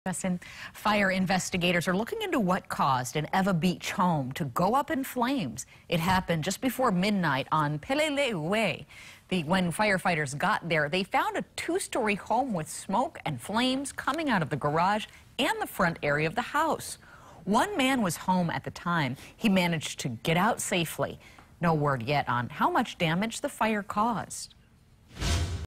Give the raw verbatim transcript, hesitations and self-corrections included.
Justin, fire investigators are looking into what caused an Ewa Beach home to go up in flames. It happened just before midnight on Peleliu Way. The, when firefighters got there, they found a two-story home with smoke and flames coming out of the garage and the front area of the house. One man was home at the time. He managed to get out safely. No word yet on how much damage the fire caused.